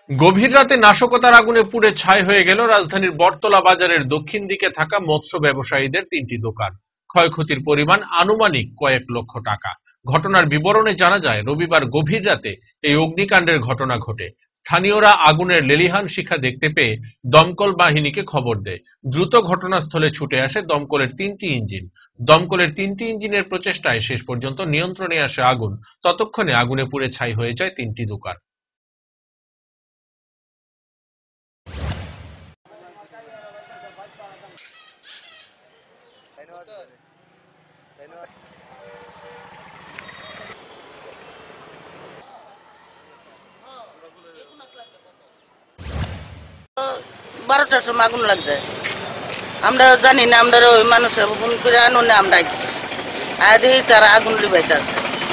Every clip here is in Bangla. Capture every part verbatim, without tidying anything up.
গভীর রাতে নাশকতার আগুনে পুড়ে ছাই হয়ে গেল রাজধানীর বটতলা বাজারের দক্ষিণ দিকে থাকা মৎস্য ব্যবসায়ীদের তিনটি দোকান। ক্ষয়ক্ষতির পরিমাণ আনুমানিক কয়েক লক্ষ টাকা। ঘটনার বিবরণে জানা যায়, রবিবার গভীর রাতে এই অগ্নিকাণ্ডের ঘটনা ঘটে। স্থানীয়রা আগুনের লেলিহান শিখা দেখতে পেয়ে দমকল বাহিনীকে খবর দেয়। দ্রুত ঘটনাস্থলে ছুটে আসে দমকলের তিনটি ইঞ্জিন। দমকলের তিনটি ইঞ্জিনের প্রচেষ্টায় শেষ পর্যন্ত নিয়ন্ত্রণে আসে আগুন। ততক্ষণে আগুনে পুড়ে ছাই হয়ে যায় তিনটি দোকান। বারোটার সময় আগুন লাগছে, আমরা জানি না, আমরা ওই মানুষের ফোন করে আনো না, আমরা আইছি আর দেখি তারা আগুন লিবাইতে আছে।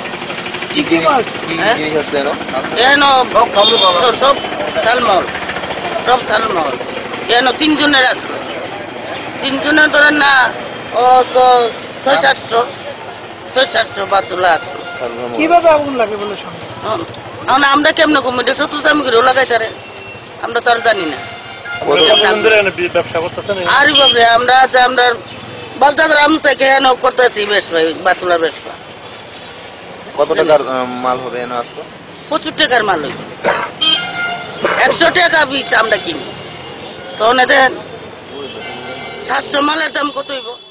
সব থালমহল সব থালমহল এন তিনজনের আছে, তিনজনের ধরেন না ও তো ছয় সাতশো ছয় সাতশো বাতুলা আছে। কিভাবে আগুন লাগে বলে এখন আমরা কেমন কম এটা শত্রুতা আমি করে লাগাই তারে, আমরা তো আর জানি না। আর বাবরে আমরা আমরা বালতাদার আম থেকে এনে করতেছি বেশ ভাই বাতুলার বেশ। কত টাকার মাল হবে? প্রচুর টাকার মাল হইব, একশো টাকা পিস আমরা কিনি, তখন দেখেন সাতশো মালের দাম কত হইব।